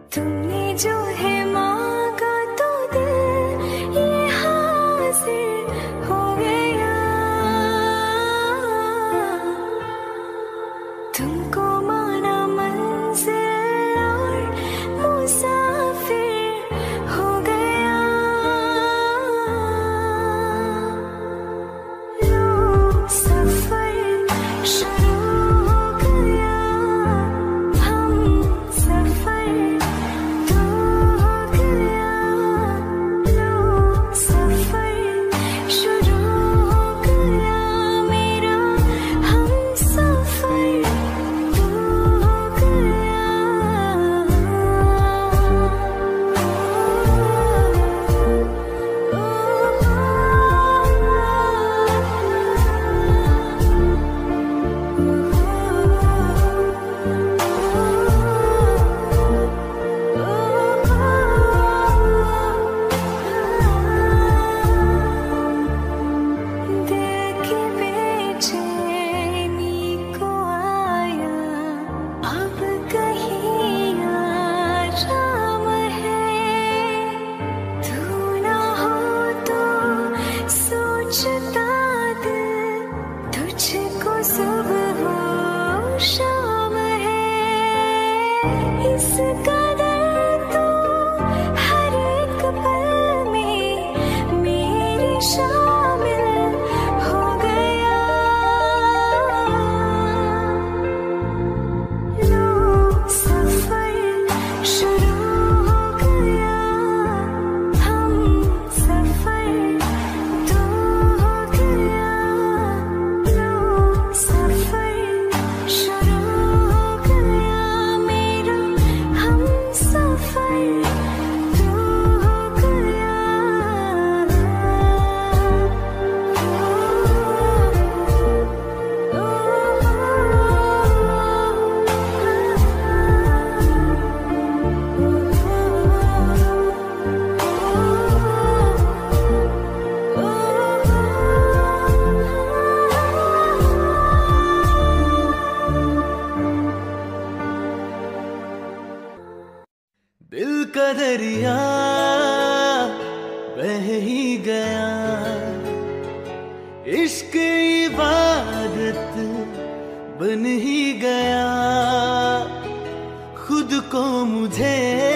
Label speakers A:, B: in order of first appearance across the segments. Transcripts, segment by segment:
A: तुमने जो है मांगा तो दिल ये हासिल हो गया। तुमको माना मंजिल और मुसाफिर हो गया। लो सफर शुरू हो गया। हम सफर तो हो गया। लो सफर शुरू हो गया मेरा। हम सफर तो हो गया। दिल की बेचैनी को आया अब कहीं आराम है। तू ना हो तो सोचता दिल तुझको सुबह हो शाम है। इस कदर तो हर एक पल में मेरी शामिल हो गया। लो सफर शुरू हो गया। हम सफर तो हो गया। लो सफर शुरू हो गया मेरा। हम सफर तो हो गया।
B: दिल का दरिया बह ही गया। इश्क इबादत बन ही गया। खुद को मुझे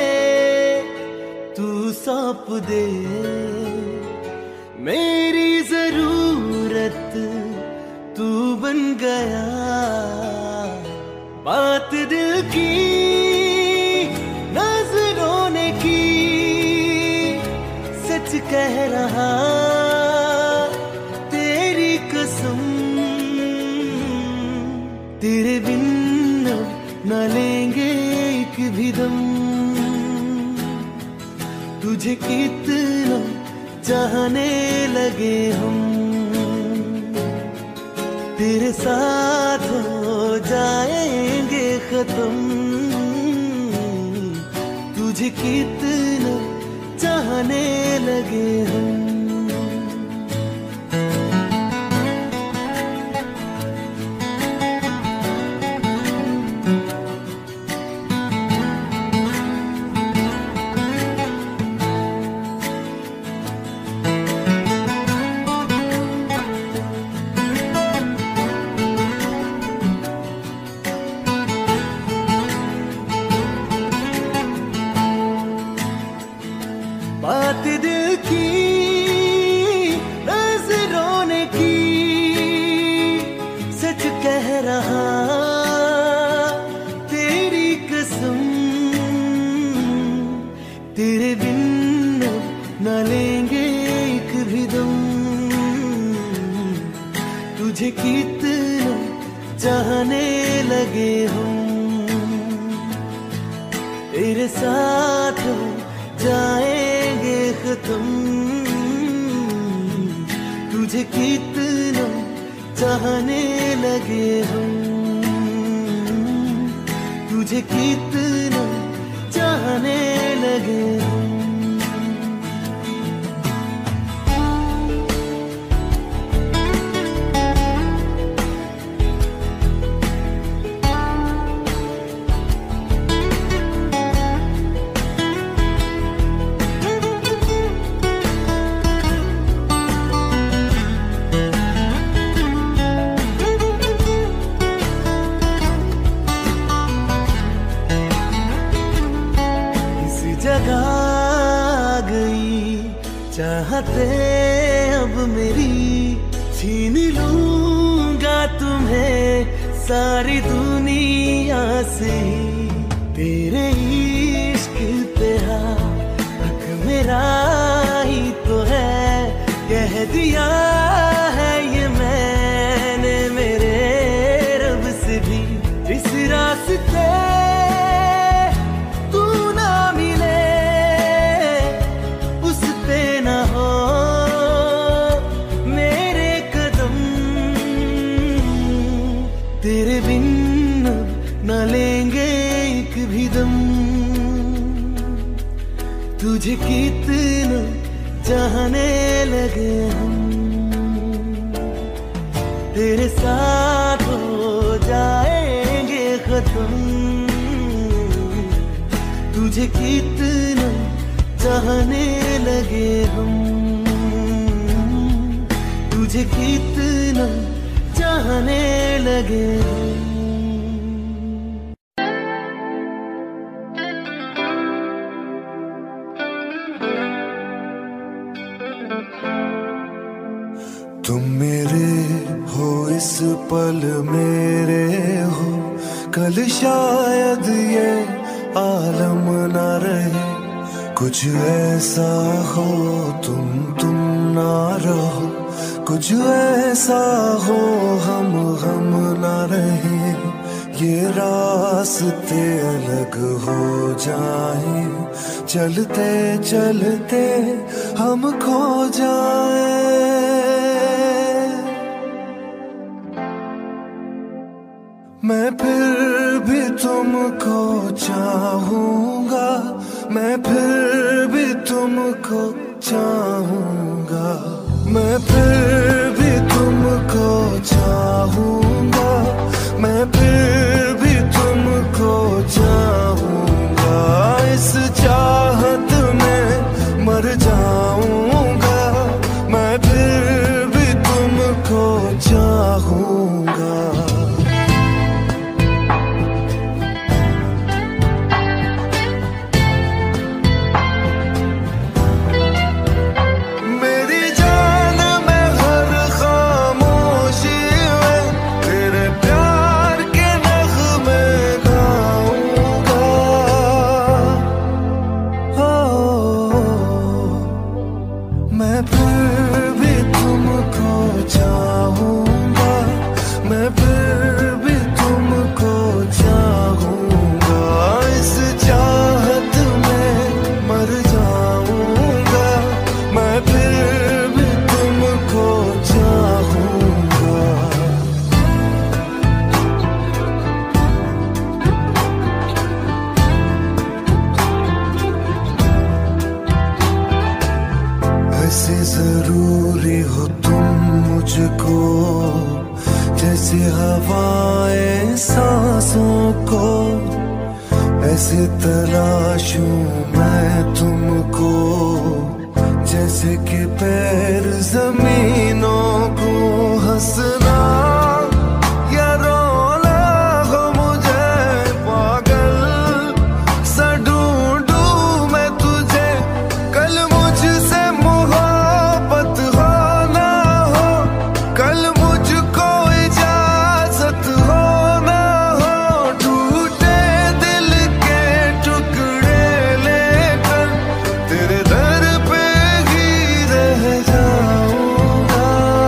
B: तू सौंप दे। मेरी जरूरत तू बन गया। बात दिल की नजरों ने की। सच कह रहा तेरी कसम। तेरे बिन अब न लेंगे एक भी दम। तुझे कितना चाहने लगे हम। तेरे साथ हो जाएंगे खत्म। तुझे कितना चाहने लगे हम। बात दिल की नजरों ने की। सच कह रहा तेरी कसम। तेरे बिन अब न लेंगे एक भी दम। तुझे कितना चाहने लगे हम। तेरे साथ हो जाएंगे खत्म। तुझे कितना चाहने लगे हम। तुझे कितना चाहने लगे हम। बातें अब मेरी छीन लूंगा तुम्हें सारी दुनिया से। तेरे इश्क पे हक मेरा ही तो है, कह दिया है ये मैंने मेरे रब से भी। इस रास्ते तू ना मिले उस पे ना हो मेरे कदम। तेरे बिन न लेंगे एक भी दम। तुझे कितना चाहने लगे हम, तेरे साथ हो जाएंगे खत्म। तुझे कितना चाहने लगे हम, तुझे कितना चाहने लगे हम।
C: तुम मेरे हो इस पल मेरे हो, कल शायद ये आलम ना रहे। कुछ ऐसा हो तुम ना रहो, कुछ ऐसा हो हम ना रहे। ये रास्ते अलग हो जाए, चलते चलते हम खो जाए। मैं फिर भी तुमको चाहूंगा, मैं फिर भी तुमको चाहूंगा, मैं फिर भी तुमको चाहूंगा, मैं फिर भी तुमको चाहूंगा। इस चाहत में मर जाऊंगा, मैं फिर भी तुमको चाहूंगा। ऐसे जरूरी हो तुम मुझको, जैसे हवाएं सांसों को। ऐसे तलाशूं मैं तुमको, जैसे कि पैर जमीनों को। हंसना या रोना हो मुझे पागल सा ढूंढूं मैं तुझे। कल मुझसे मोहब्बत हो ना हो, कल मुझको इजाजत हो ना हो। टूटे दिल के टुकड़े लेकर तेरे दर पे ही रह जाऊंगा।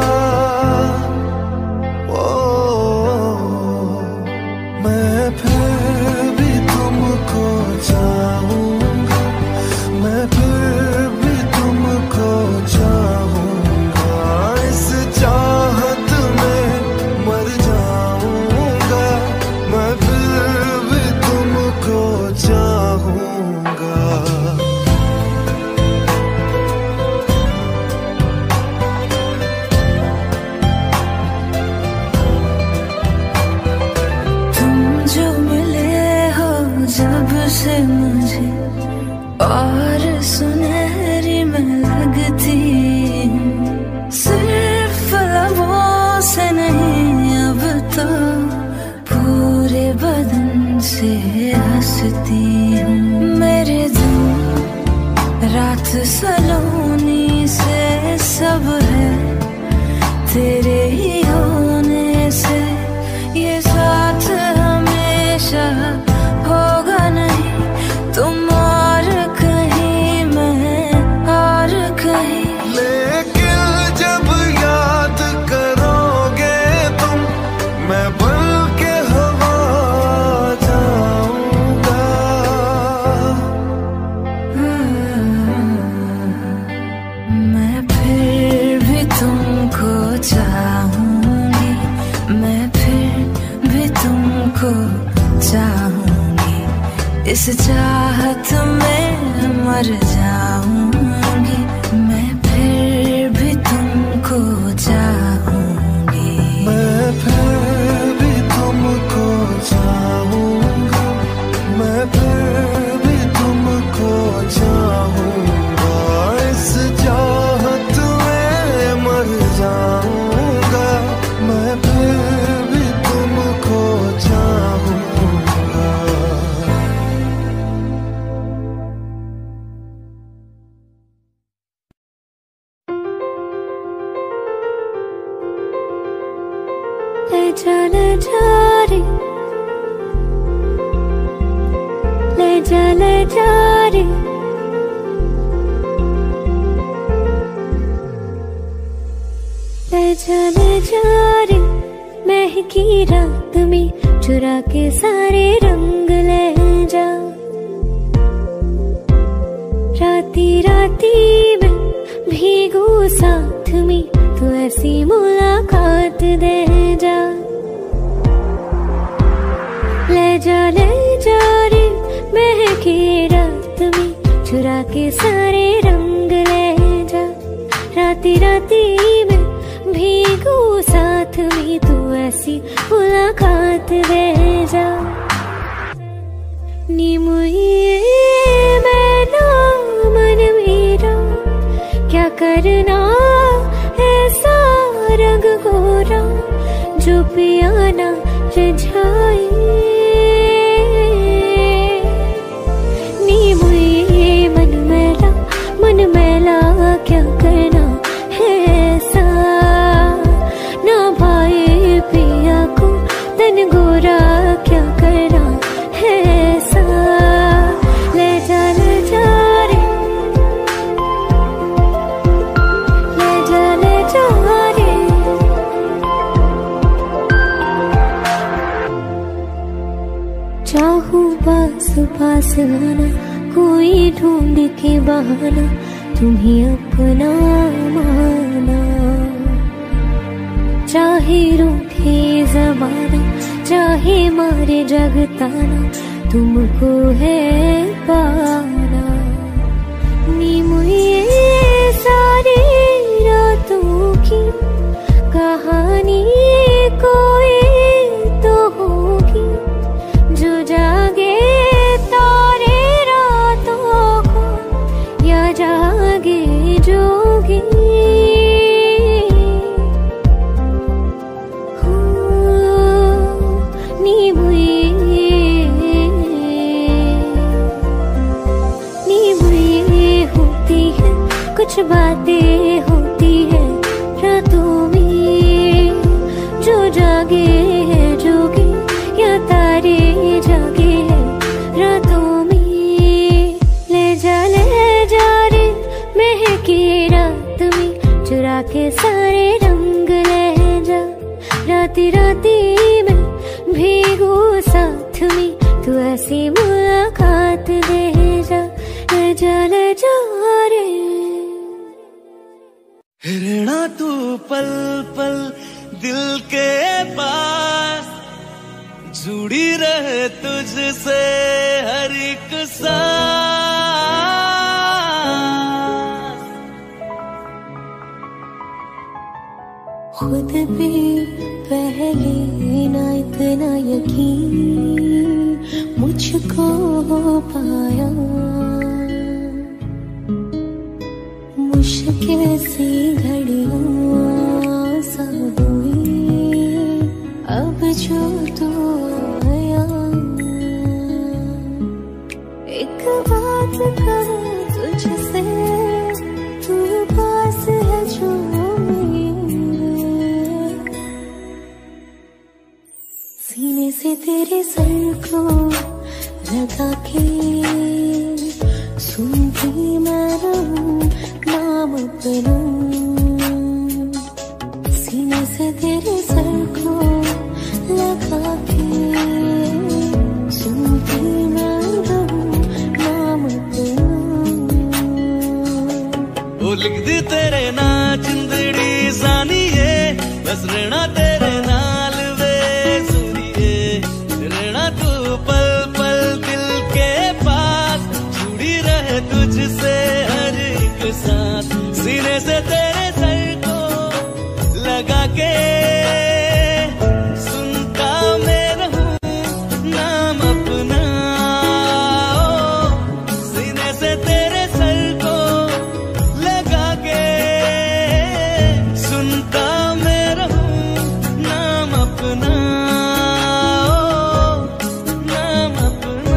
C: ओ मैं फिर भी तुमको चाहूंगा, मैं फिर भी तुमको चाहूंगा। इस चाहत में मर जाऊंगा, मैं फिर भी तुमको चाहूंगा।
A: तुम जो मिले हो जब से मुझे, और सुनहरी मैं लगती हूँ। सिर्फ लबों से नहीं अब तो पूरे बदन से हंसती हूँ। मेरे दिन रात सलोनी से चाहूंगी, मैं फिर भी तुमको चाहूंगी, इस चाहत में मर जाऊंगी, मैं फिर भी तुमको चाहूंगी।
C: मैं फिर भी तुमको चाहूंगा, मैं फिर भी तुमको चाहूंगा, इस चाहत में मर जाऊंगा, मैं फिर भी तुमको चाहूंगा।
A: ले जा रे, ले जा रे, ले जा रे, महकी रात में चुरा के सारे रंग ले जा, राती राती में भीगू साथ में, तू ऐसी मुलाकात दे जा। ले जा रे, महकी रात में चुरा के सारे रंग ले जा, राती राती में भीगू साथ में, तू ऐसी मुलाकात दे जा। नी मुझे मैना मन मेरा क्या करना ऐसा रंग गोरा, जो पियाना रिझाए, नी मुझे मन मैला क्या करना है ऐसा, ना भाई पिया को तन गोरा क्या करना है ऐसा। ले जा रे, ले जा रे, चाहूं पास पास आना, कोई ढूंढ के बहाना, तुम्हें अपना माना, चाहे रूठे ज़माना, चाहे मारे जगताना, तुमको है पाना। नी मुझे सारी रातों की कहानी कोई तो होगी, जो जागे तारे रातों को, या जागे जोगी, नी मुझे होती है कुछ बातें होती है रातों में, जो जागे है जोगी, या तारे जागे है रातों में। ले जा रे, महकी रात में चुरा के सारे रंग ले जा, राती राती में भीगू साथ में, तू ऐसी मुलाकात दे जा। ले जा रे,
B: हिरना तू पल पल दिल के पास, जुड़ी रहे तुझसे हर एक सांस,
A: खुद भी पहले ना इतना यकीन मुझको हो पाया, मुश्किल सी घड़ियां सा हुई अब जो तू आया। एक बात कहूं तुझसे, तू पास है जो सीने से तेरे सर को लगा के सुनती मैं रहूं नाम अपना, सीने से तेरे सर को लगा के सुनती मैं रहूं नाम अपना।
B: वो लिख दी तेरे ना जिंदड़ी जानिए, बस रहना तेरे नाल वे सुनिए, रहना तू पल पल दिल के पास, जुड़ी रहे तुझसे हर एक सांस, सीने से तेरे सर को लगा के सुनता मैं रहूं नाम अपना, सीने से तेरे सर को लगा के सुनता मैं रहूं नाम अपना, नाम अपना।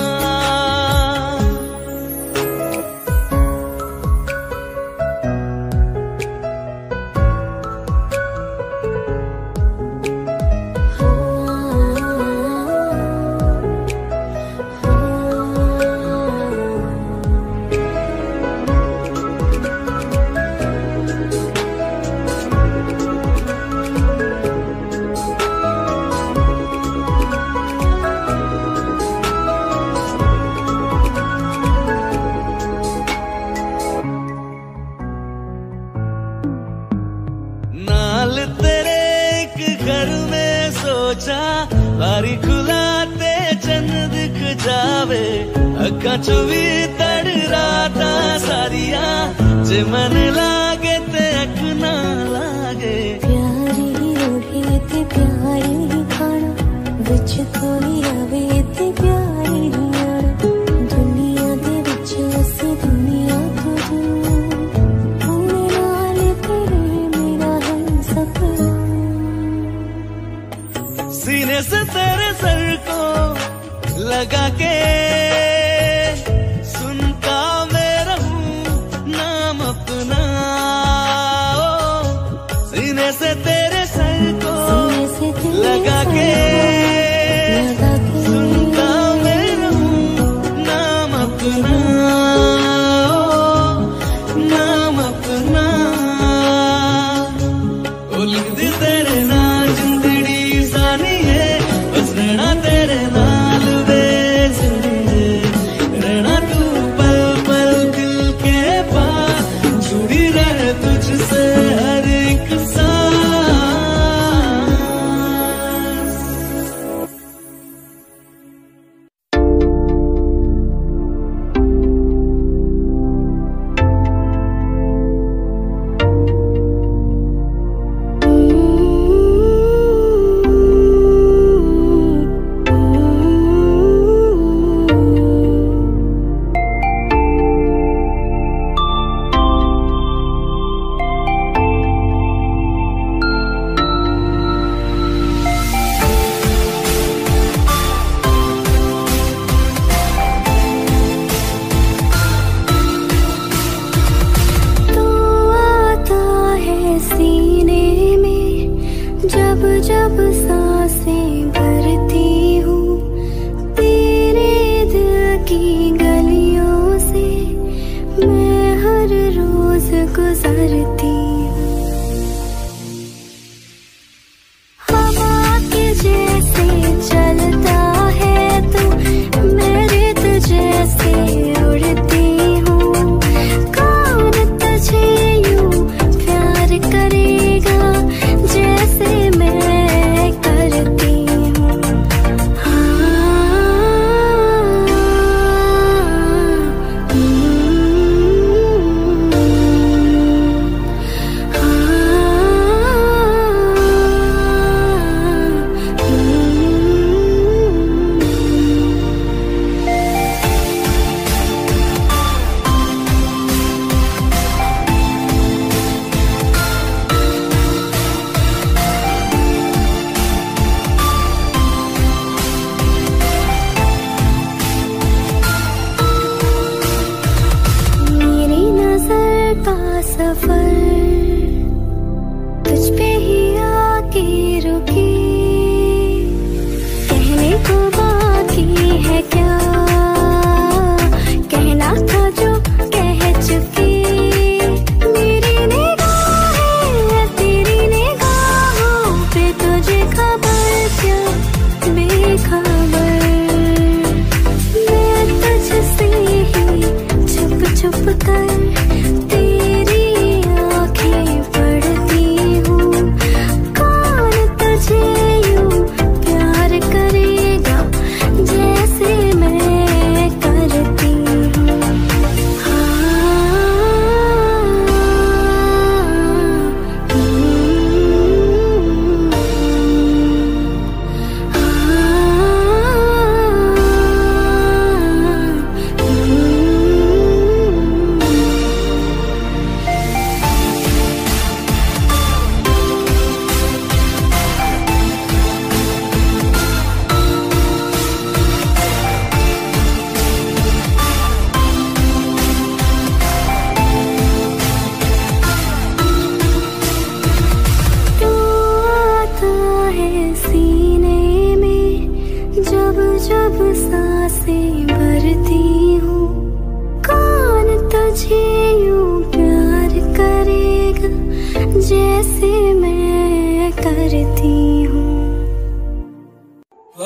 B: नाल तेरे एक घर में सोचा, बारी खुलाते चंद दिख जावे, अखा चो भी तड़ राता सारिया, जे मन लागे ते अख ना लागे,
A: प्यारी ओढ़े ते प्यारी खाना, विच कोई आवे ते प्यारी आना, दुनिया दे विच उस दुनिया तो दूर, होने नाल तेरे मेरा है सपना,
B: सीने से तेरे सर को लगा के सुनता मैं रहूं नाम अपना, सीने से तेरे सर को लगा के सुनता मैं रहूं नाम अपना, नाम अपना। ओ लिख दी तेरे नाल जिंदड़ी सानी है, बस रहना तेरे नाल वे सुनिए, रहना तू पल पल दिल के पास, जुड़ी रहे तुझसे हर एक सांस।
A: तो आता है सीने में जब जब सांसें भरती हूँ, तेरे दिल की गलियों से मैं हर रोज गुजरती हूँ, हवा के जैसे चलता है तू, मैं रेत जैसे उड़ती हूँ, कौन तुझे यूं प्यार करेगा जैसे मैं करती हूँ, मेरी नजर का सफर तुझ पे ही आके रुकी, कहने को बाकी है क्या, कहना था जो कह चुकी, मेरी निगाहें तेरी निगाहों पे तुझे खबर क्या बेखबर, मैं तुझसे ही छुप छुप कर तेरी आंखें पढ़ती हूँ,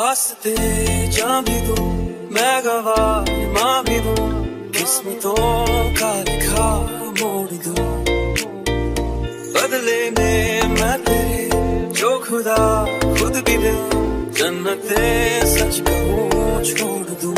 C: वास्ते जा भी दूं, मैं गवाह मां भी दूं, किस्मतों का लिखा मोड़ दूं। बदले में मैं तेरे जो खुदा खुद भी दे, जन्नते सच कहूं छोड़ दूं।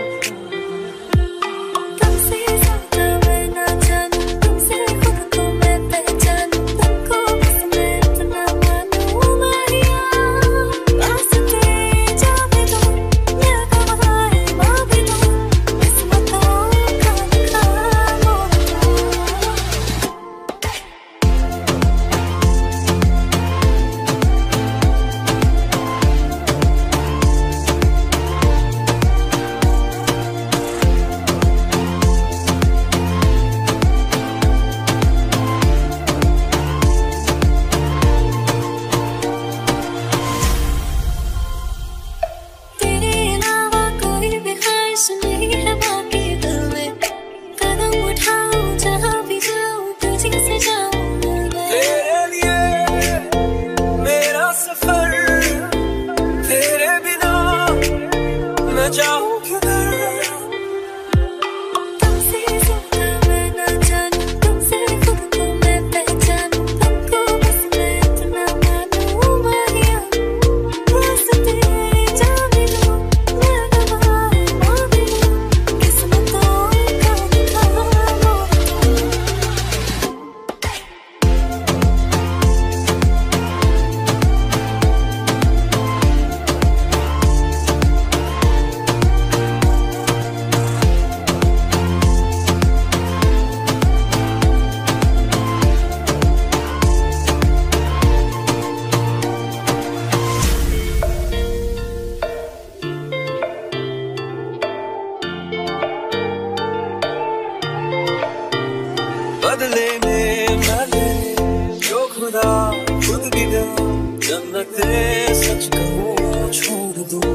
C: बदले में मैं जो खुदा खुद भी दे, जन्नते सच कहूं छोड़ दूं।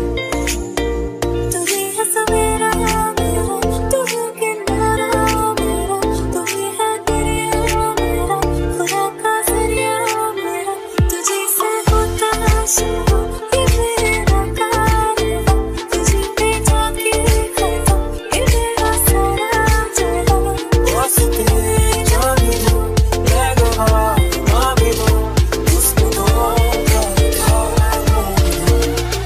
A: तू ही है सवेरा मेरा, तू ही किनारा मेरा, तू ही है दरिया मेरा, खुदा का जरिया मेरा। तुझे से होता शुरू ये मेरा कारवां, तुझे पे जाके खता ये मेरा सारा जहां।
C: वास्ते जा भी दूं, मैं गवाह मां भी दूं, किस्मतों का लिखा मोड़ दूं।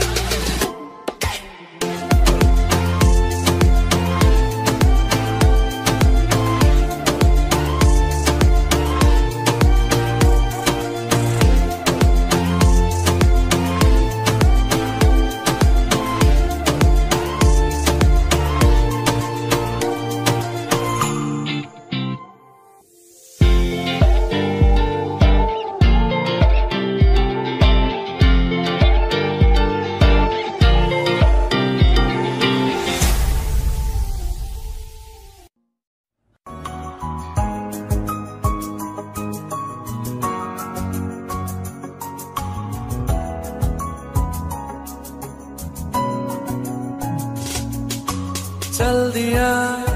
B: चल दिया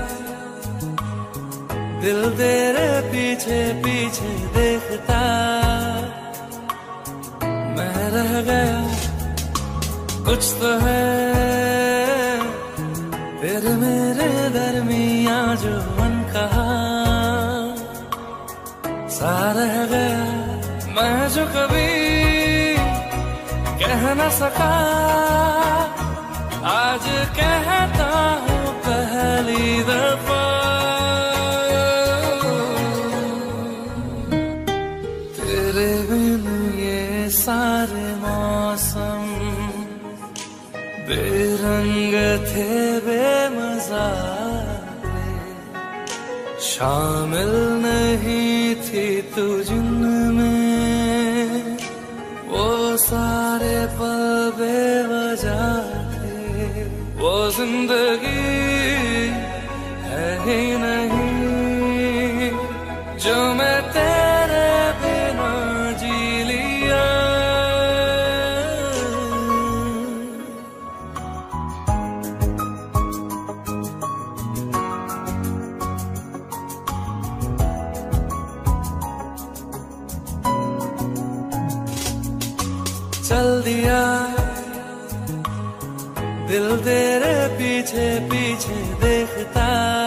B: दिल तेरे पीछे पीछे देखता, मैं रह गया कुछ तो है तेरे मेरे दरमियां जो मन कहा सा रह गया। मैं जो कभी कह न सका आज कहता हूँ पहली दफा। तेरे बिन ये सारे मौसम बेरंग थे बेमजा थे, शामिल नहीं थी तू जिनमें वो सारे पल बेवजह थे। वो जिंदगी है ही नहीं जो मैं तेरे बिना जी लिया। चल दिया दिल तेरे पीछे पीछे देखता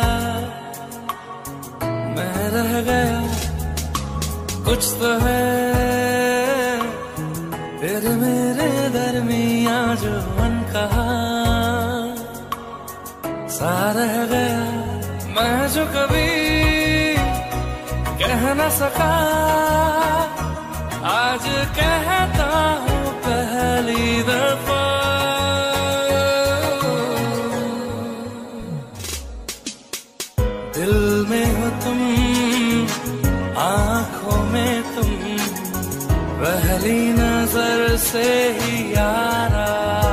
B: मैं रह गया, कुछ तो है तेरे मेरे दरमियां जो अनकहा सा रह गया। मैं जो कभी कह न सका आज कहता हूँ पहली दफा। दिल में हो तुम, आंखों में तुम, पहली नजर से ही यारा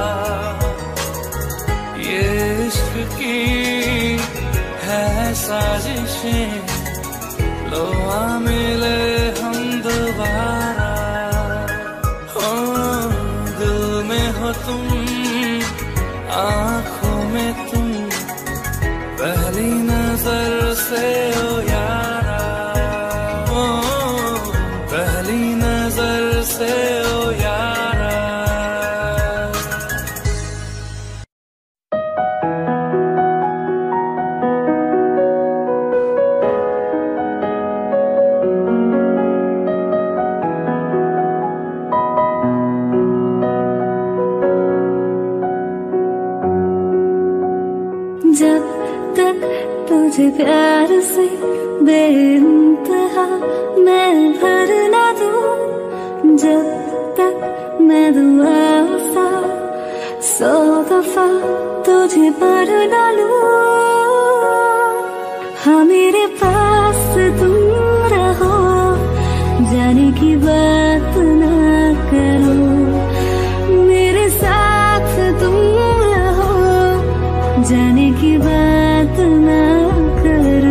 B: ये इश्क की है साजिशें, लो आ मिले हम दोबारा। हो दिल में हो तुम, आंखों में तुम, पहली नजर से ओ यारा, ओ पहली नजर से ओ यारा।
A: जब तक तुझे प्यार से बेइंतहा मैं भर ना दूं, जब तक मैं दुआ सा 100 दफा तुझे पर डालूं। हाँ मेरे पास तुम रहो, जाने की बात ना करो, मेरे साथ तुम रहो, जाने की बात ना करो।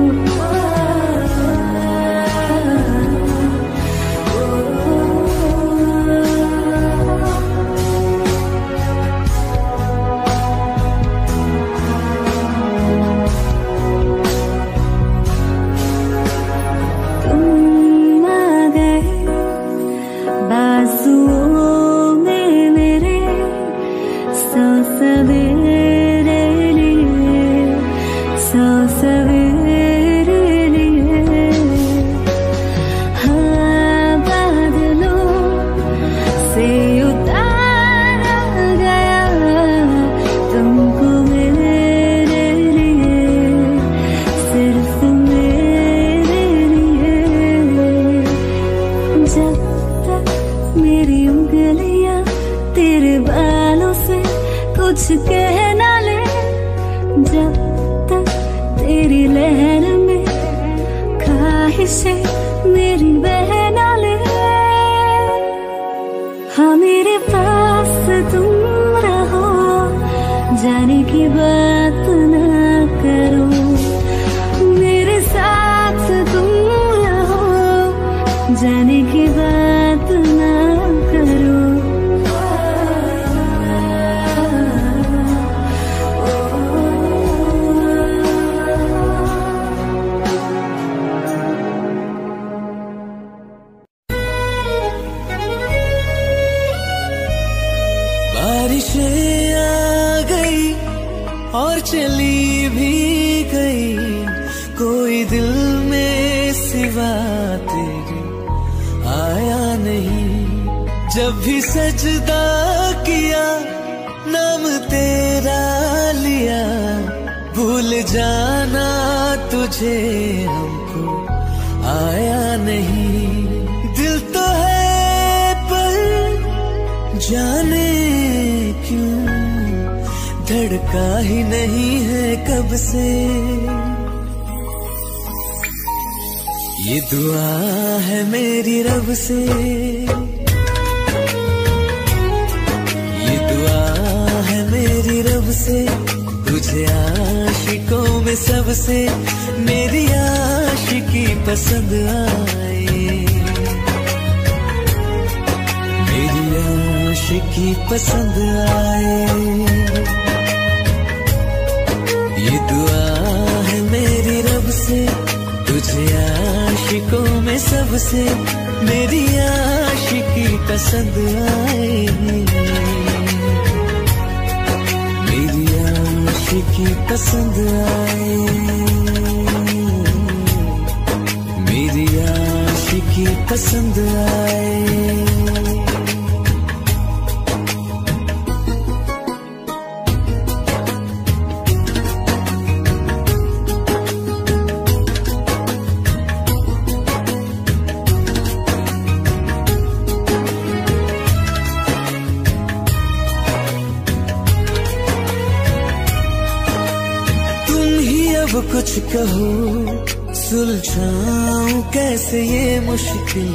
A: तुम आ गए बाजुओं में मेरे, 100 सवेरे लिए, 100 सवेरे लिए। हाँ बादलों से उतारा गया तुमको मेरे लिए, सिर्फ मेरे लिए। जब तक मेरी उंगलियां तेरे बालों से कुछ कह ना ले, जब तक तेरी लहर में ख्वाहिशें मेरी बह ना ले। हाँ मेरे पास तुम रहो, जाने की बात ना करो, मेरे साथ तुम रहो, जाने की बात ना करो।
B: बारिशें आ गई और चली भी गई, कोई दिल में सिवा तेरे आया नहीं। जब भी सजदा किया नाम तेरा लिया, भूल जाना तुझे हमको आया नहीं। दिल तो है पर जाने क्यों धड़का ही नहीं है कब से। ये दुआ है मेरी रब से, ये दुआ है मेरी रब से, तुझे आशिकों में सबसे मेरी आशिकी पसंद आए, मेरी आशिकी पसंद आए। ये दुआ है मेरी रब से, तुझे आशिकों में सबसे मेरी आशिकी पसंद आए। आशिकी पसंद आए, मेरी आशिकी पसंद आए। अब कुछ कहो, सुलझाऊं कैसे ये मुश्किल।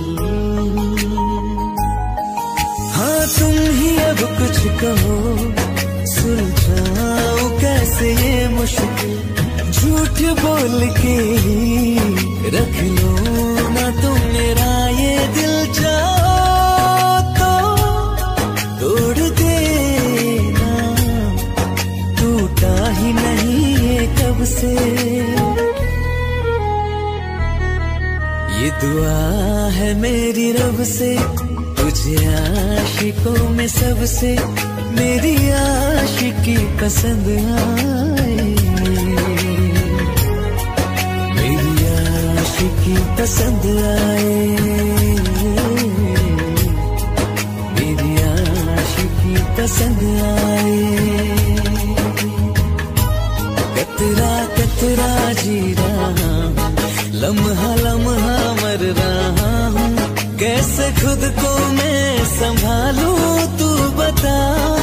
B: हाँ तुम ही अब कुछ कहो, सुलझाऊं कैसे ये मुश्किल। झूठ बोल के रख लो ना तुम मेरा ये दिल, चाहो तो तोड़ देना, टूटा ही नहीं कब से। ये दुआ है मेरी रब से, तुझे आशिकों में सबसे मेरी आशिकी पसंद आए, मेरी आशिकी पसंद आए, मेरी आशिकी पसंद आए। कतरा कतरा जी रहा हूँ, लम्हा लम्हा मर रहा हूँ, कैसे खुद को मैं संभालूं तू बता।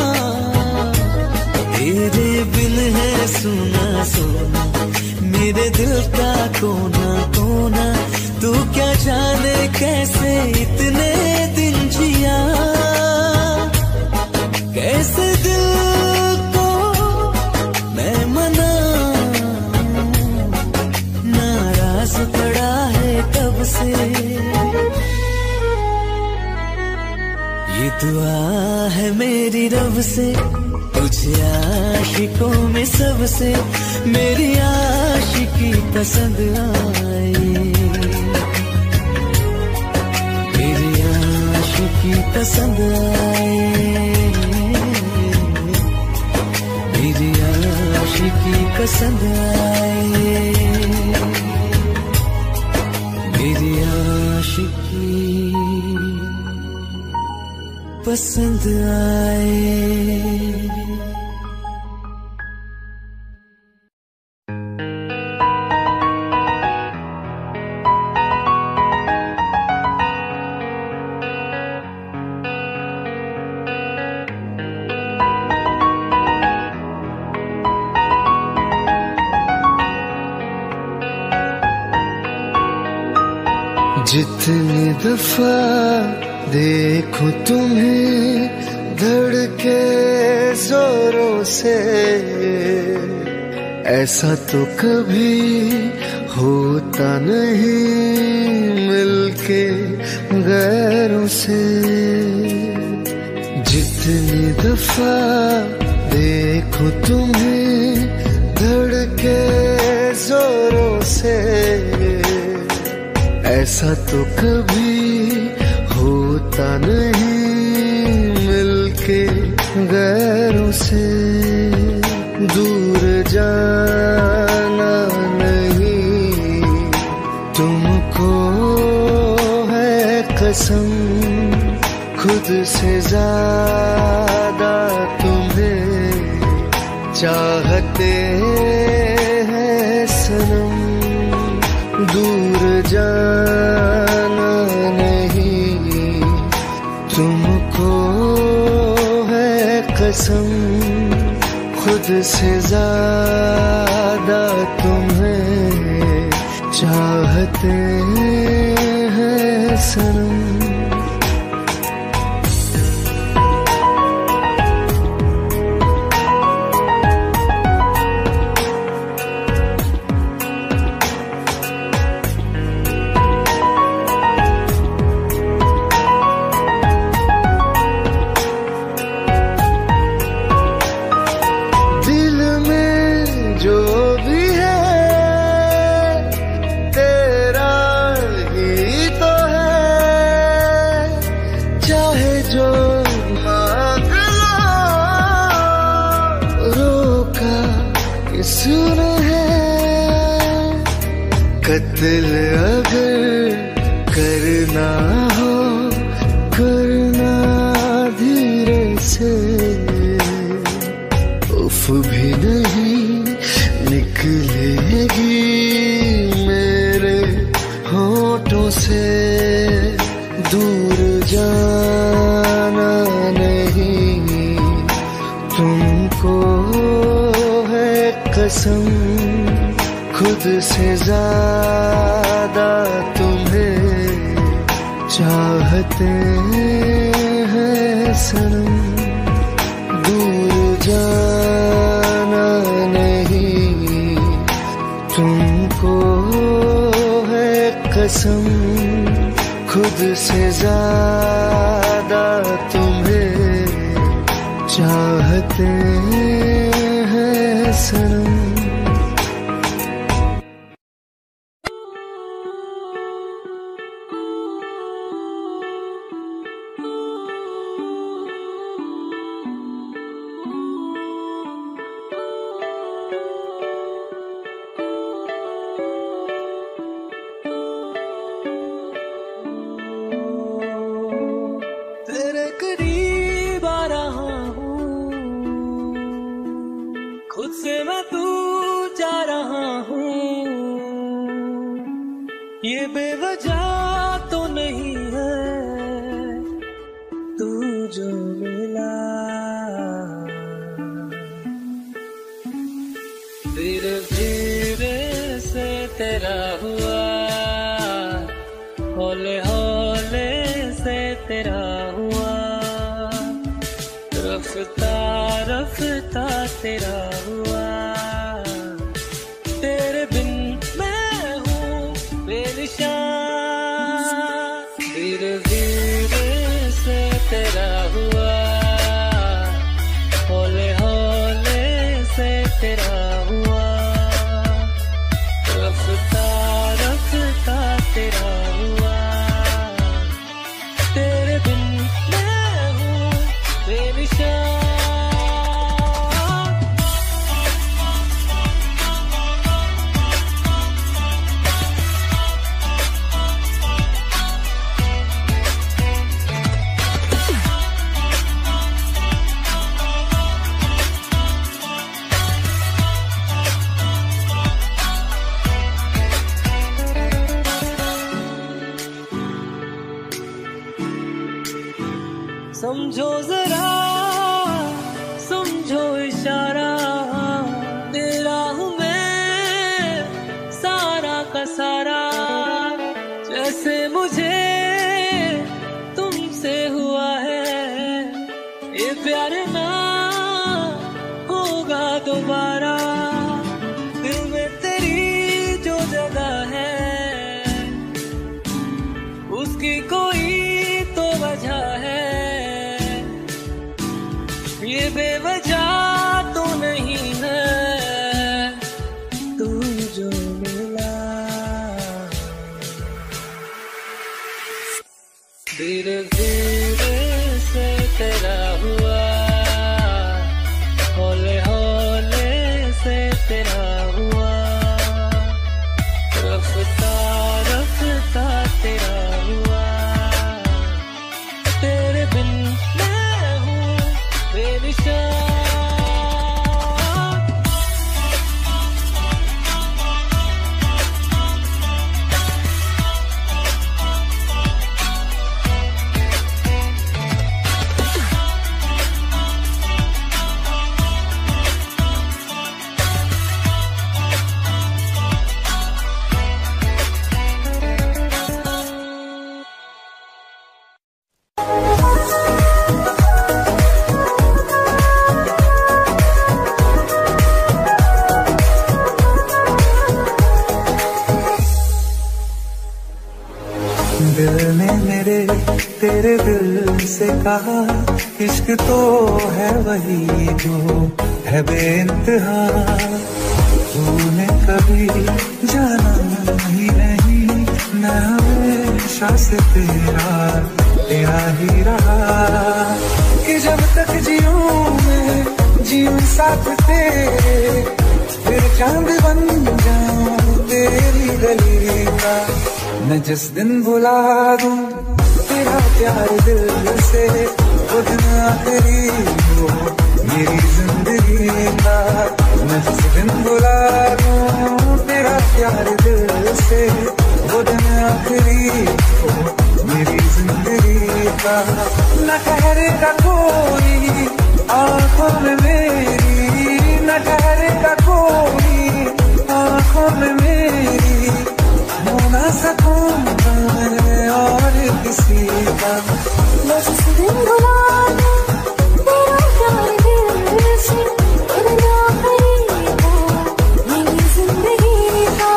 B: तेरे बिन है सुना सुना मेरे दिल का कोना कोना, तू क्या जाने कैसे इतने दिन जिया, कैसे दिल को मैं मना, नाराज पड़ा है कब से। ये दुआ है मेरी रब से, तुझे आशिकों में सबसे मेरी आशिकी पसंद आए, मेरी आशिकी पसंद आए, मेरी आशिकी पसंद आए, मेरी आशिकी पसंद आए।
D: जितनी दफा देखो तुम्हें धड़के जोरों से, ऐसा तो कभी होता नहीं मिलके गैरों से। जितनी दफा देखो तुम्हें धड़के जोरों से, ऐसा तो कभी होता नहीं मिलके गैरों से। दूर जाना नहीं तुमको है कसम, खुद से ज्यादा तुम्हें चाहते हैं सनम। दूर जाना नहीं तुमको है कसम, खुद से ज्यादा तुम्हें चाहते हैं सनम। जो मांग लो रोका सुन है कत्ल अगर करना हो करना धीरे से, उफ भी नहीं निकलेगी मेरे होठों से। दूर जाना नहीं तुमको है कसम, खुद से ज्यादा तुम्हें चाहते हैं सनम। दूर जाना नहीं तुमको है कसम, खुद से ज्यादा तुम्हें चाहते हैं सनम।
C: ये बेवजह तो नहीं है तू जो मिला, धीरे धीरे से तेरा हुआ, हौले हौले से तेरा हुआ, रफ्ता रफ्ता तेरा हुआ। तेरे बिन मैं हूँ बेनिशान, धीरे धीरे से तेरा हुआ, हौले हौले से तेरा हुआ, रफ्ता रफ्ता तेरा हुआ। तेरे बिन मैं हूँ बेनिशान। समझो जरा समझो इशारा, तेरा हूँ मैं सारा का सारा। जैसे मुझे तुमसे हुआ है ये प्यार ना होगा दोबारा। दिल में तेरी जो जगह है उसकी कोई तो वजह है, ये बेवजह तो नहीं है तू जो मिला। धीरे धीरे से तेरा हुआ, हौले हौले से तेरा हुआ, रफ्ता रफ्ता तेरा हुआ। तेरे बिन मैं हूँ बेनिशान।
E: दिल ने मेरे तेरे दिल से कहा, इश्क तो है वही जो है बेइंतहा। तूने कभी जाना ही नहीं, मैं हमेशा से तेरा तेरा ही रहा। कि जब तक जीऊं मैं जीऊं साथ तेरे, फिर चांद बन जाऊं तेरी गली का, मैं जिस दिन भुला दूं तेरा प्यार दिल से, वो दिन आखिरी हो मेरी जिंदगी का। मैं जिस दिन भुला दूं तेरा प्यार दिल से, वो दिन आखिरी हो मेरी जिंदगी का। न ठहरेगा कोई आंखों में मेरी, न ठहरेगा कोई आंखों में मेरी, हो ना सकूंगा मैं और किसी का।
A: मैं जिस दिन भुला दूं तेरा प्यार दिल से, वो दिन आखिरी हो मेरी जिंदगी का।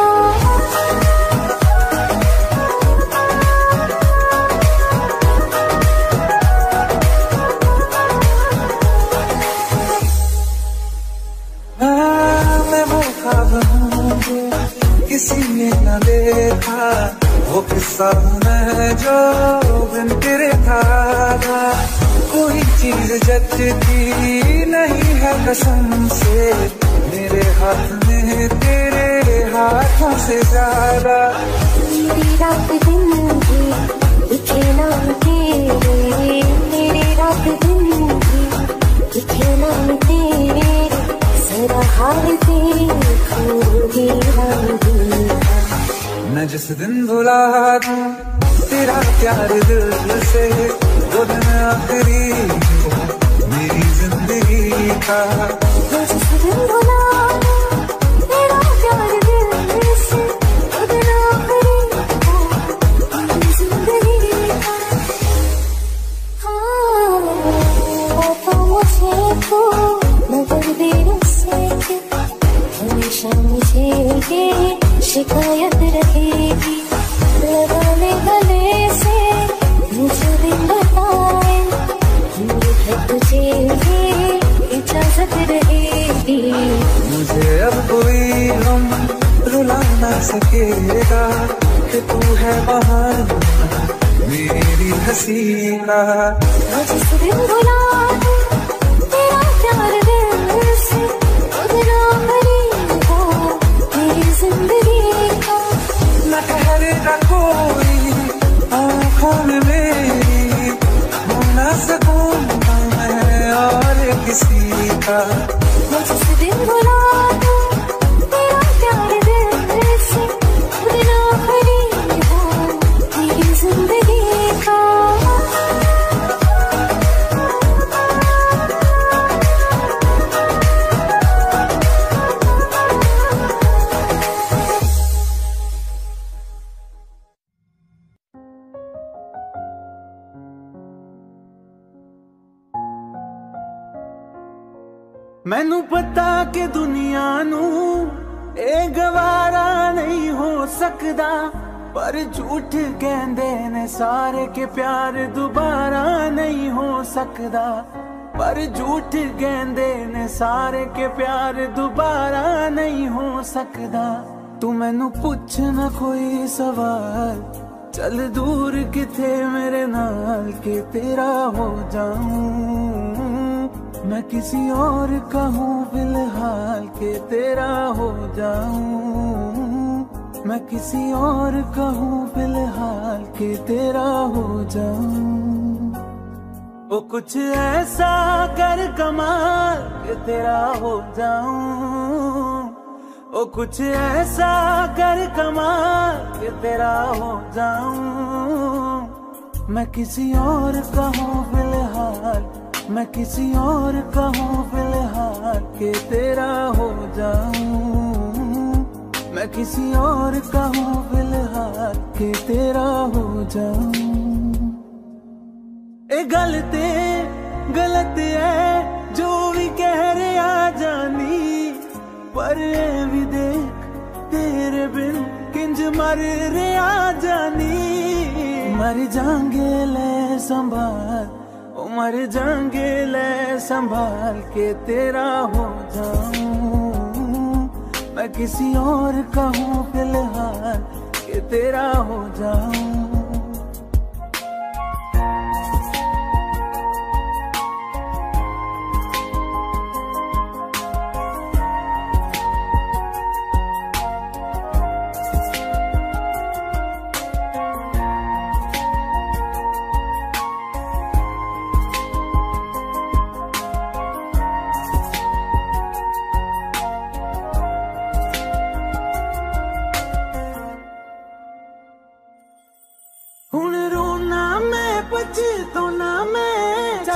E: मैं वो ख्वाब हूँ जो किसी ने न देखा, वो किस्सा मैं जो बिन तेरे था। कोई चीज जचती नहीं है कसम से, मेरे हाथ में तेरे हाथों से ज्यादा।
A: मेरी रात दिन भी दिखे नाम तेरे, मेरी रात दिन भी दिखे नाम तेरे, जरा हाल देखूंगी हम दिल का।
E: मैं जिस दिन भुला दूं तेरा प्यार दिल से, वो दिन आखिरी हो मेरी जिंदगी का।
A: मैं जिस दिन भुला दूं तेरा प्यार दिल से, वो दिन आखिरी हो मेरी जिंदगी का। हाँ, वो तो मुझे खो मगर देर से हमेशा मुझे ये शिकायत रहेगी। लगाने गले से मुझे दिन बताए, है तुझे ये इजाजत रहेगी।
E: मुझे अब कोई गम रुला ना सकेगा, कि तू है बहाना मेरी हंसी का।
A: मैं जिस दिन भुला दूं तेरा प्यार दिल से, वो दिन आखिरी हो मेरी जिंदगी का।
E: न ठहरेगा कोई आंखों में मेरी, हो ना सकूंगा मैं और किसी का।
A: मैं जिस दिन भुला दूं तेरा प्यार दिल से, वो दिन आखिरी हो मेरी जिंदगी का।
B: मैनू पता कि दुनिया नू ए गवारा नहीं हो सकदा, पर झूठ कहंदे ने सारे के प्यार दोबारा नहीं हो सकदा। पर झूठ कहंदे ने सारे के प्यार दोबारा नहीं हो सकदा। तू मैनू पुछ ना कोई सवाल, चल दूर किथे मेरे नाल के तेरा हो जाऊं। मैं किसी और का हूँ फिलहाल के तेरा हो जाऊं। मैं किसी और का हूँ फिलहाल के तेरा हो जाऊं। वो कुछ ऐसा कर कमाल के तेरा हो जाऊं। वो कुछ ऐसा कर कमाल के तेरा हो जाऊं। मैं किसी और का हूँ फिलहाल, मैं किसी और का हूँ फिलहाल के तेरा हो जाऊं। मैं किसी और का हूँ फिलहाल के तेरा हो जाऊं। ए गलत है जो भी कह रहे आ जानी, पर ए भी देख तेरे बिन किंज मर रहे आ जानी। मर जाएंगे ले संभाल, मर जाएंगे ले संभाल के तेरा हो जाऊं। मैं किसी और का हूँ फिलहाल के तेरा हो जाऊं।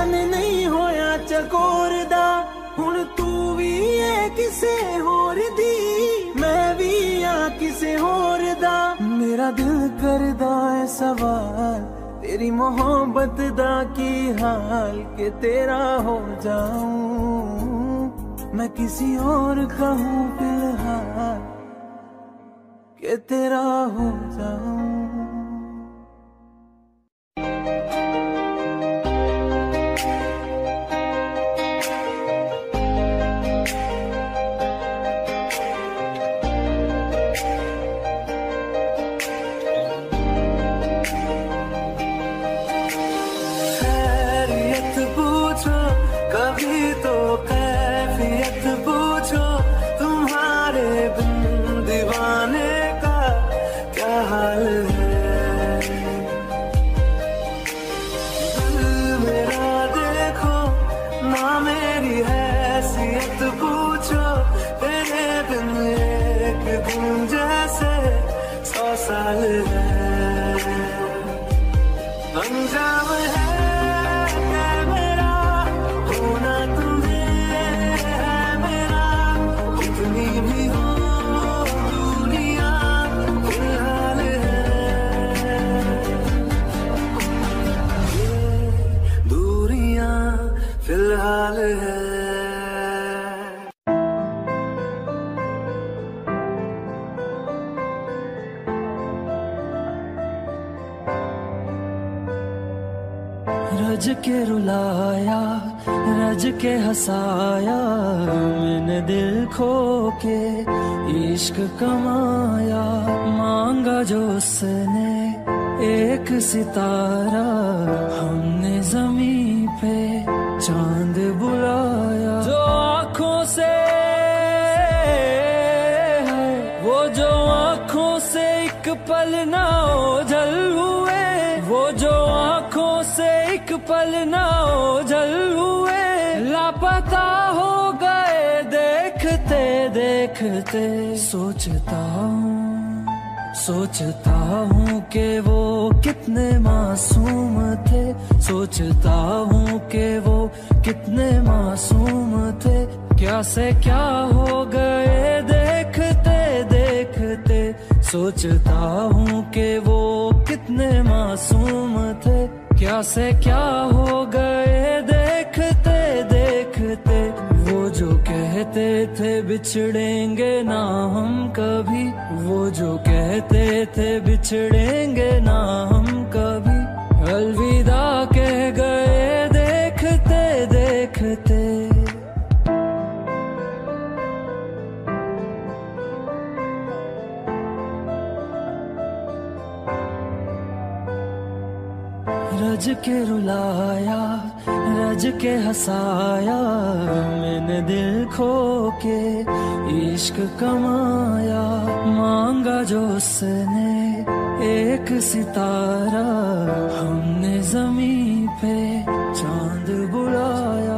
C: मन नहीं होया चकोर दा हुण तू भी है किसे होर दी मैं भी आ किसे होर दा मेरा दिल करदा है सवाल तेरी मोहब्बत दा की हाल के तेरा हो जाऊं मैं किसी और का हूँ फिलहाल के तेरा हो जाऊं रज के रुलाया रज के हंसाया मैंने दिल खो के इश्क कमाया मांगा जो उसने एक सितारा हमने जमीन पे चांद बुलाया जो आँखों से है वो जो आँखों से एक पल ना ओझल हुए वो जो आँखों से एक पल ना ओझल हुए लापता हो गए देखते देखते सोचता हूँ कि वो कितने मासूम थे सोचता हूँ कि वो कितने मासूम थे क्या से क्या हो गए देखते देखते सोचता हूँ कि वो कितने मासूम थे क्या से क्या हो गए देखते देखते वो जो कहते थे बिछड़ेंगे ना हम कभी वो जो कहते थे बिछड़ेंगे ना हम कभी अलविदा कह गए देखते देखते रज के रुलाया रज के हंसाया मैंने दिल खो के इश्क कमाया मांगा जो उसने एक सितारा हमने जमीन पे चांद बुलाया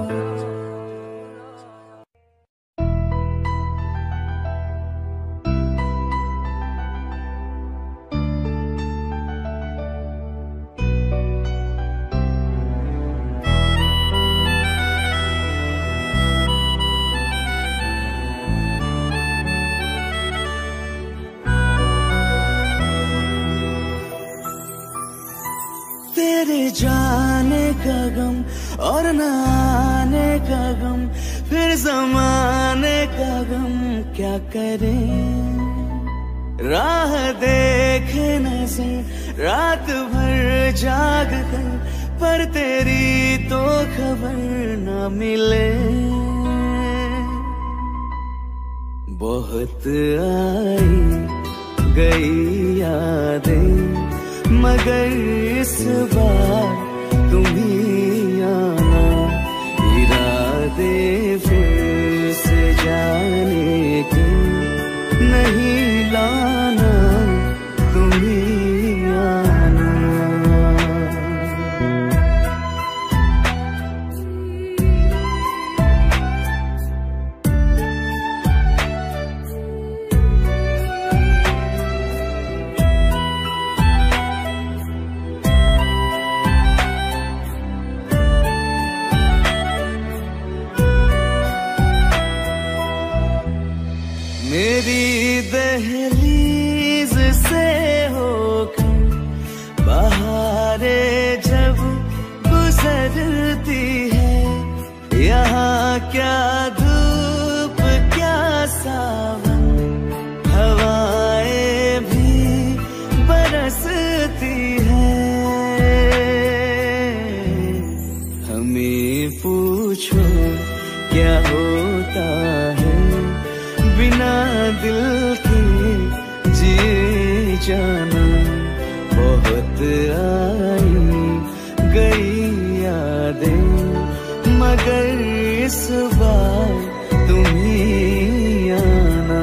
C: तेरे जाने का गम और न आने का गम फिर ज़माने का गम क्या करें राह देखे नज़र रात भर जाग कर पर तेरी तो खबर न मिले बहुत आई गई यादें मगर इस बार तुम ही आना इरादे फिर से जाने के नहीं लाना तुम ही आना
B: मेरी दहलीज से होकर बहारें जब गुजरती है, यहाँ क्या धूप क्या सावन, हवाएं भी बरसती है। हमें पूछो क्या होता है बिना दिल के जिए जाना। बहुत आई गई यादें मगर इस बार तुम ही आना।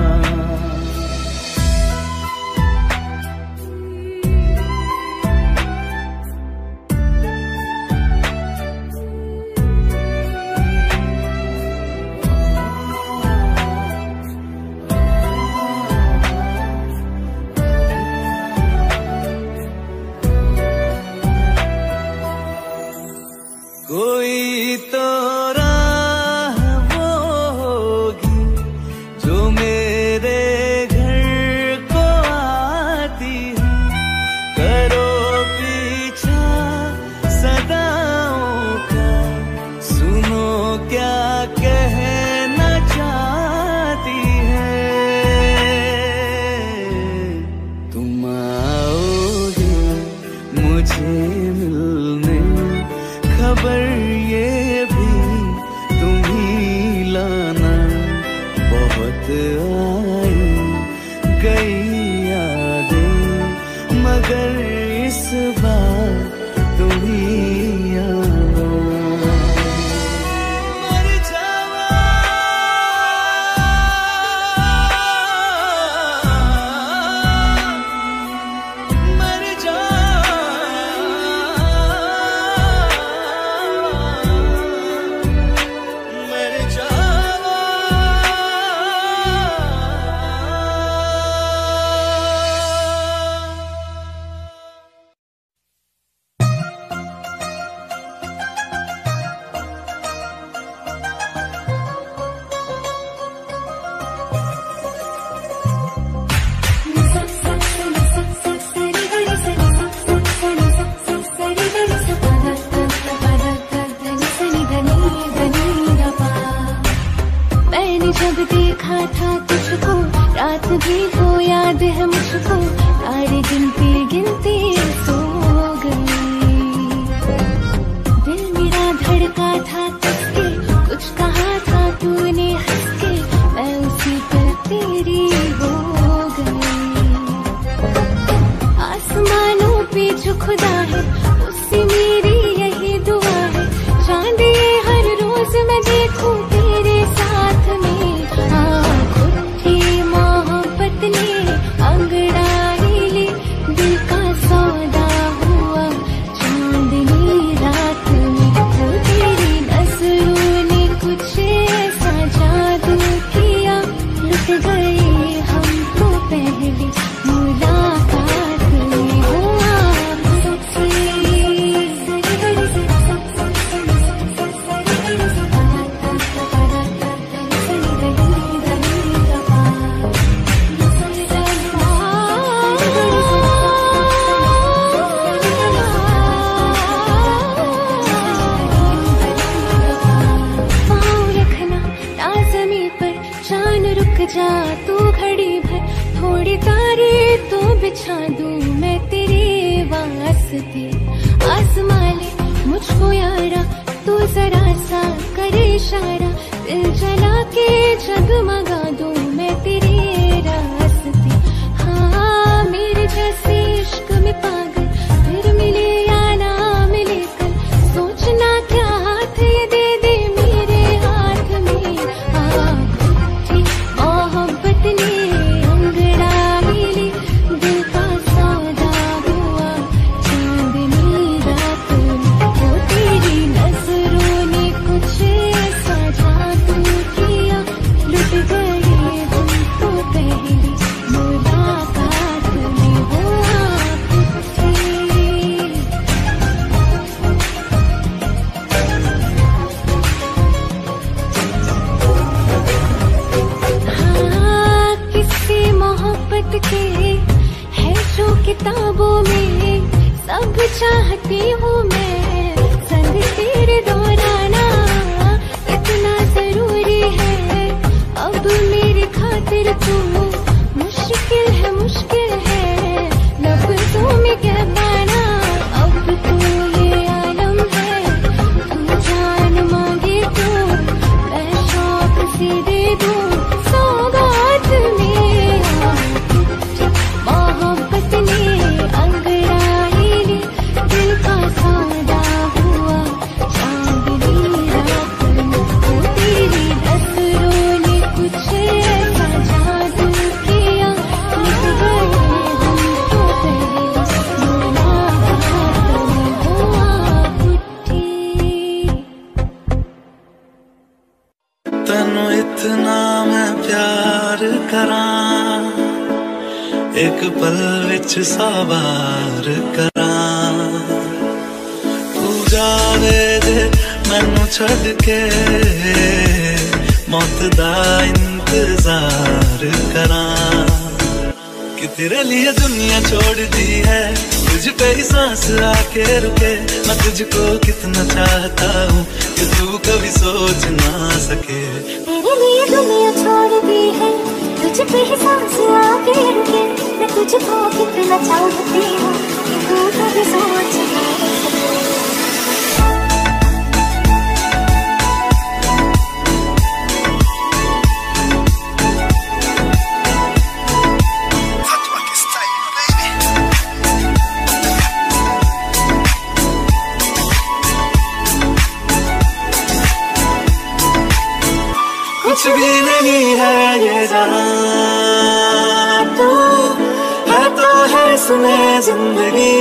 B: कोई तो राह वो होगी जो मेरे घर को आती है, करो पीछा सदाओं का, सुनो क्या कहना चाहती है। तुम आओगे मुझे मिलने, खबर ये भी तुम ही लाना। बहुत आई गई यादें मगर इस बार तुम ही आना। मर जावा मर जा
A: जब देखा था तुझको, रात भी हो याद है मुझको, तारे गिनती गिनती सो गई। दिल मेरा धड़का था तुझके, कुछ कहा था तूने हंस के, मैं उसी पर तेरी हो गई। आसमानों पे जो खुदा है उससे मेरी यही दुआ है, चांद ये हर रोज मैं देखूं तेरे साथ में। मोहब्बत ने अंगड़ाई ली, दिल का सौदा हुआ चांदनी रात में। तो तेरी नजरों ने कुछ ऐसा जादू किया, लुट गए हम तो पहली मुलाकात में। हुआ जा तू घड़ी भर, थोड़ी तारे तो बिछा दूं मैं तेरे वास्ते। आसमां ले मुझको यारा, तू जरा सा करे इशारा, दिल जला के जगमगा दूं मैं तेरे रास्ते। हाँ मेरे जैसे इश्क में पागल फिर मिले या ना मिले कल, सोचना क्या हाथ ये दे दे मेरे हाथ में। मोहब्बत ने अंगड़ाई ली, दिल का सौदा हुआ चांदनी रात में। वो तेरी नजरों ने कुछ ऐसा जादू किया, लुट गए चाहती हूँ मैं संग तेरे दोहराना, इतना जरूरी है अब मेरी खातिर तू। मुश्किल है लफ्ज़ों में कह पाना, अब तू ये आलम है, तू जान मांगे तो मैं शौक से दे दूँ सौगात में। मोहब्बत ने अंगड़ाई ली, दिल का सौदा हुआ चांदनी रात में। वो तेरी नज़रों ने कुछ ऐसा जादू किया, लिख गए हम तो पहले मुलाकात में हुआ पुट्ठी।
B: तैनू इतना मैं प्यार करां, एक पल विच सवार करां। तू जावे जे मैनू छड़ के, मौत दा इंतजार करां। कि तेरे लिए दुनिया छोड़ दी है, तुझ पे ही सांस आके रुके। मैं तुझको कितना चाहता हूँ कि तू कभी सोच ना सके।
A: तेरे लिए दुनिया छोड़ दी है, तुझ पे ही सांस आके रुके। मैं तुझको कितना चाहती हूँ कि तू कभी सोच ना सके।
B: कुछ भी नहीं है ये जहां, तू है तो है सुने जिंदगी।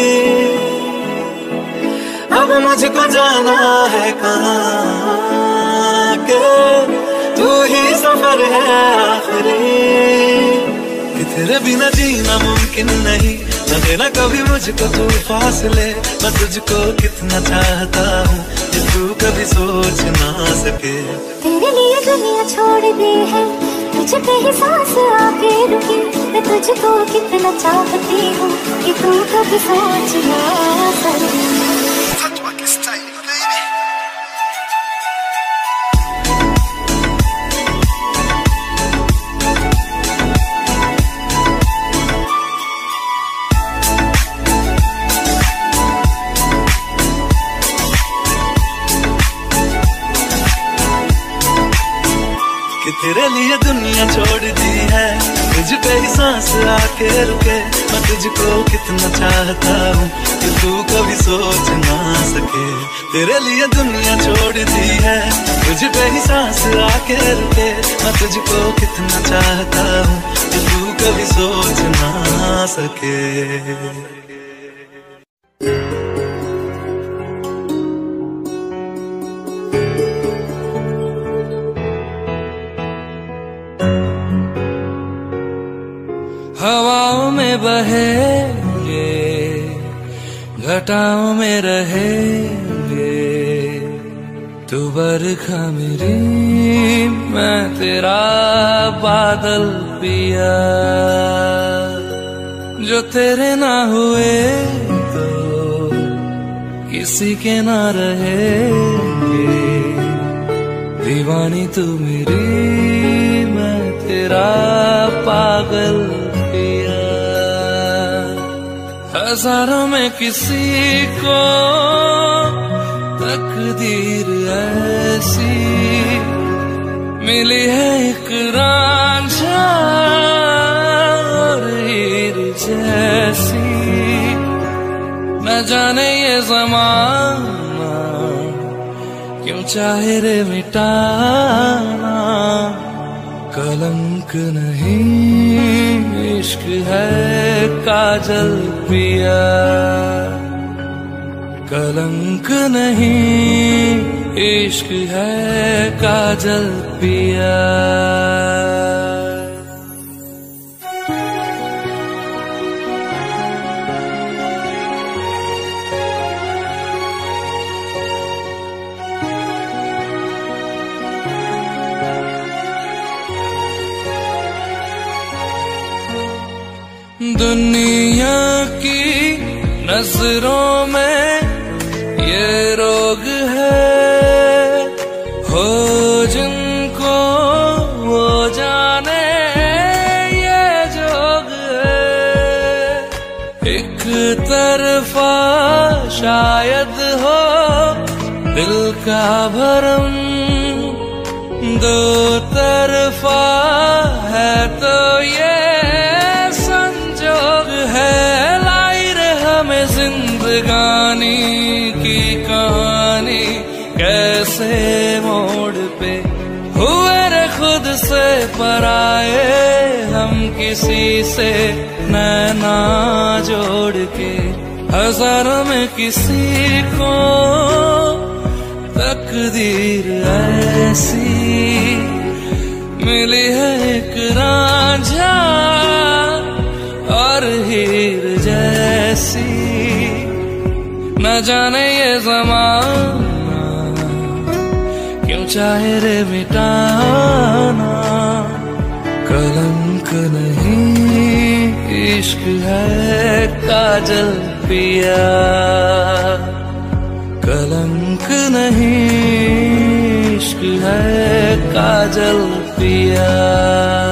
B: अब मुझको जाना है कहाँ के, तू ही सफर है आखिरी। कि तेरे बिना जीना मुमकिन नहीं, न देना कभी मुझको तू फासले। मैं तुझको कितना चाहता हूँ कि तू कभी सोच ना सके।
A: तेरे लिए दुनिया छोड़ दी है, तुझ पे ही सांस आके रुकी। मैं तुझको कितना चाहती हूँ कि तू कभी सोच ना सके।
B: तेरे लिए दुनिया छोड़ दी है, तुझ पे ही सांस आके रुके। मैं तुझको कितना चाहता हूँ कि तू कभी सोच ना सके। तेरे लिए दुनिया छोड़ दी है, तुझ पे ही सांस आके रुके। मैं तुझको कितना चाहता हूँ कि तू कभी सोच ना सके।
F: हवाओं में बहेंगे, घटाओं में रहेंगे। तू बरखा मेरी, मैं तेरा बादल पिया। जो तेरे ना हुए तो किसी के ना रहेंगे। दीवानी तू मेरी, मैं तेरा पागल पिया। हजारों में किसी को तकदीर ऐसी मिली है, एक रांझा और हीर जैसी। न जाने ये ज़माना क्यों चाहे रे मिटाना। कलंक नहीं इश्क है काजल पिया। कलंक नहीं इश्क है काजल पिया। दुनिया की नजरों में ये रोग है, हो जिनको वो जाने ये जोग है। एक तरफा शायद हो दिल का भरम, दो तरफा है तो ये संजोग है। लाई रे हमें जिंदगानी की कहानी, कैसे मोड़ पे हुए रे खुद से पराए, हम किसी से नैना जोड़ के। हजारों में किसी को तकदीर ऐसी मिली है, एक रांझा और हीर जैसी। न जाने ये ज़माना क्यों चाहे रे मिटाना, कलंक नहीं इश्क है काजल पिया, कलंक नहीं इश्क है काजल पिया।